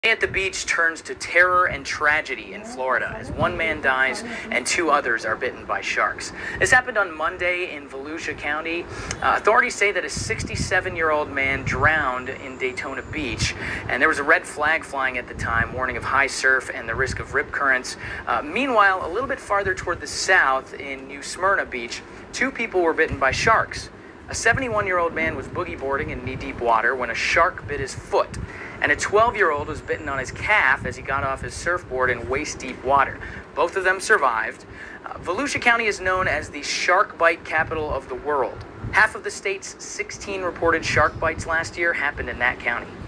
At the beach turns to terror and tragedy in Florida as one man dies and two others are bitten by sharks. This happened on Monday in Volusia County. Authorities say that a 67-year-old man drowned in Daytona Beach, and there was a red flag flying at the time, warning of high surf and the risk of rip currents. Meanwhile, a little bit farther toward the south in New Smyrna Beach, two people were bitten by sharks. A 71-year-old man was boogie boarding in knee-deep water when a shark bit his foot, and a 12-year-old was bitten on his calf as he got off his surfboard in waist-deep water. Both of them survived. Volusia County is known as the shark bite capital of the world. Half of the state's 16 reported shark bites last year happened in that county.